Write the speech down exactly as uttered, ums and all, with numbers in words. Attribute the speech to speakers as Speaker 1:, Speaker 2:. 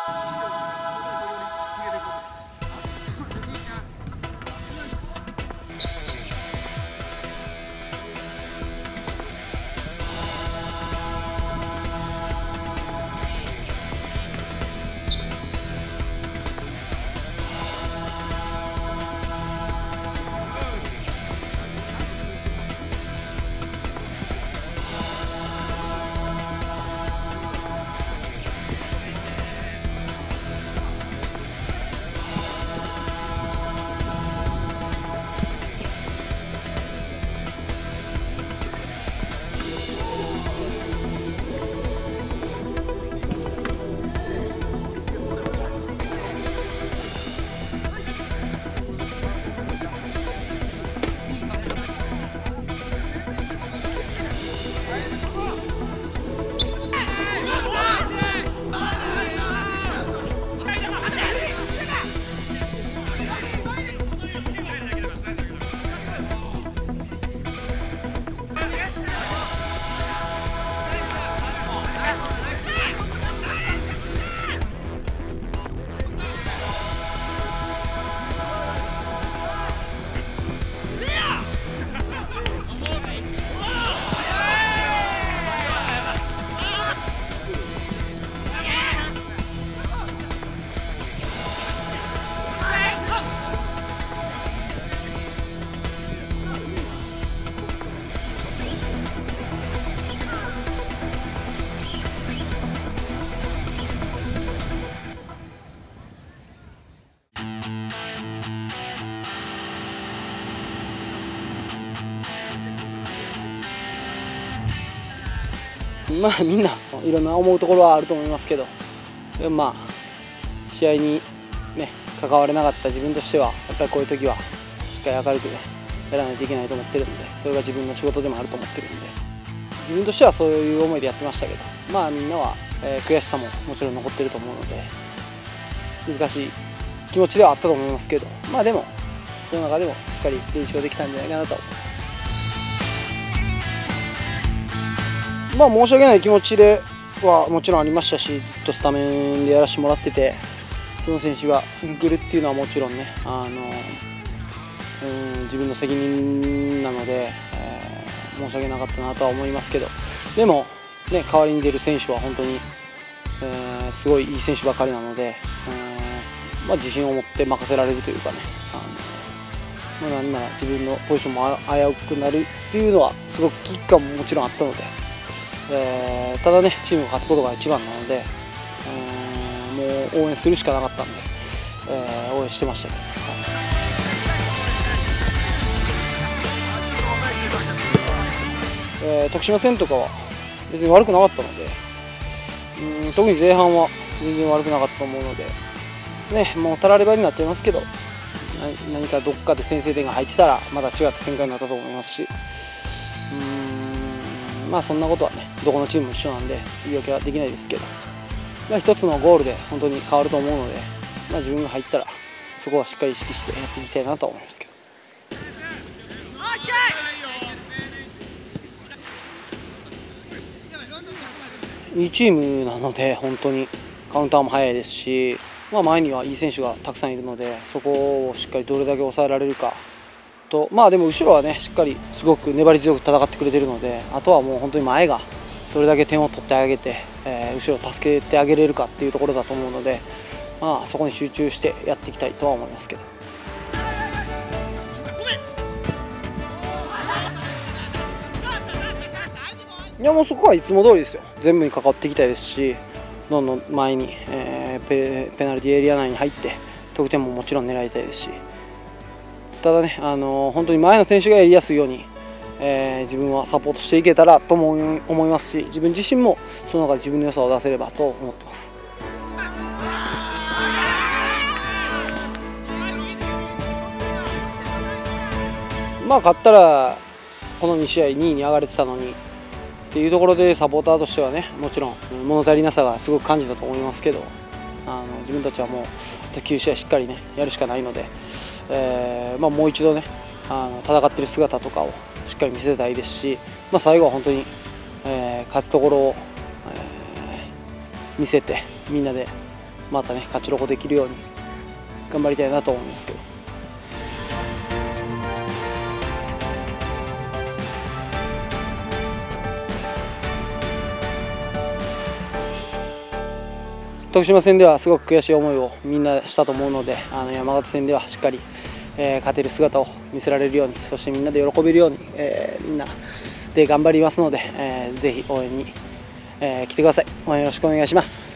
Speaker 1: まあみんないろんな思うところはあると思いますけど、でもまあ試合にね関われなかった自分としてはやっぱりこういう時はしっかり明るくねやらないといけないと思ってるんで、それが自分の仕事でもあると思ってるんで、自分としてはそういう思いでやってましたけど、まあみんなは、えー、悔しさももちろん残ってると思うので難しい気持ちではあったと思いますけど、まあでもその中でもしっかり練習できたんじゃないかなと思います。まあ申し訳ない気持ちではもちろんありましたし、ずっとスタメンでやらせてもらってて、その選手が抜けるっていうのはもちろんね、あのうん自分の責任なので、えー、申し訳なかったなとは思いますけど、でも、ね、代わりに出る選手は本当に、えー、すごいいい選手ばかりなので、えーまあ、自信を持って任せられるというかね、あのまあ、なんなら自分のポジションも危うくなるっていうのはすごく危機感ももちろんあったので。えー、ただね、チームが勝つことが一番なので、えー、もう応援するしかなかったんで、えー、応援してましたけど、えー、徳島戦とかは別に悪くなかったので、うん特に前半は全然悪くなかったと思うので、ね、もうたらればになっちゃいますけど、何かどっかで先制点が入ってたらまた違った展開になったと思いますし、うんまあそんなことはね、どこのチームも一緒なんで言い訳はできないですけど、まあ、一つのゴールで本当に変わると思うので、まあ、自分が入ったらそこはしっかり意識してやっていきたいなと思いますけど。いいチームなので本当にカウンターも速いですし、まあ、前にはいい選手がたくさんいるので、そこをしっかりどれだけ抑えられるかと、まあでも後ろはねしっかりすごく粘り強く戦ってくれてるので、あとはもう本当に前がどれだけ点を取ってあげて、えー、後ろを助けてあげれるかっていうところだと思うので、まあそこに集中してやっていきたいとは思いますけど。いやもうそこはいつも通りですよ。全部に関わっていきたいですし、どんどん前に、えー、ペ, ペナルティエリア内に入って得点ももちろん狙いたいですし。ただね、あのー、本当に前の選手がやりやすいように、えー、自分はサポートしていけたらとも思いますし、自分自身もその中で自分の良さを出せればと思ってます。まあ勝ったらこのに試合にいに上がれてたのにっていうところで、サポーターとしてはねもちろん物足りなさがすごく感じたと思いますけど、あの自分たちはもうあときゅう試合しっかりねやるしかないので、えーまあ、もう一度ねあの戦っている姿とかをしっかり見せたいですし、まあ、最後は本当に、えー、勝つところを、えー、見せてみんなで、 またね勝ちロコできるように頑張りたいなと思いますけど。徳島戦ではすごく悔しい思いをみんなしたと思うので、あの山形戦ではしっかり、えー、勝てる姿を見せられるように、そしてみんなで喜べるように、えー、みんなで頑張りますので、えー、ぜひ応援に、えー、来てください。応援よろしくお願いします。